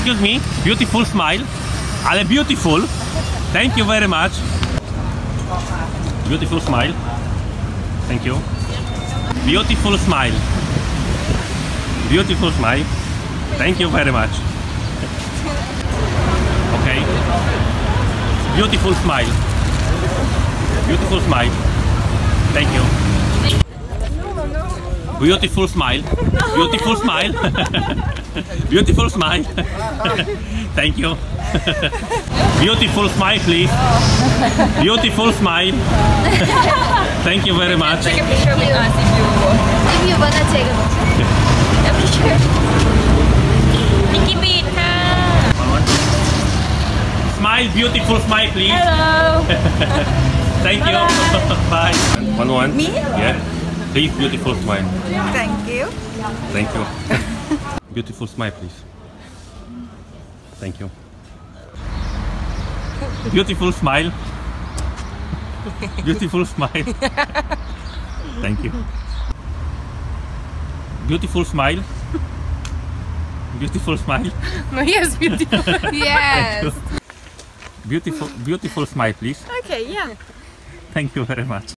Excuse me, beautiful smile. Alle beautiful. Thank you very much. Beautiful smile. Thank you. Beautiful smile. Beautiful smile. Thank you very much. Okay. Beautiful smile. Beautiful smile. Thank you. Beautiful smile. Beautiful smile. Beautiful smile. Thank you. Beautiful smile, please. Beautiful smile. Thank you very much. Take a picture with us if you wanna take a picture. Mickey Beat, Smile, beautiful smile, please. hello. Thank you. Bye. One. Me? Yeah. Please, beautiful smile. Thank you. Thank you. Beautiful smile, please. Thank you. Beautiful smile. Beautiful smile. Thank you. Beautiful smile. Beautiful smile. No, yes, beautiful. Yes. Beautiful smile, please. Okay, yeah. Thank you very much.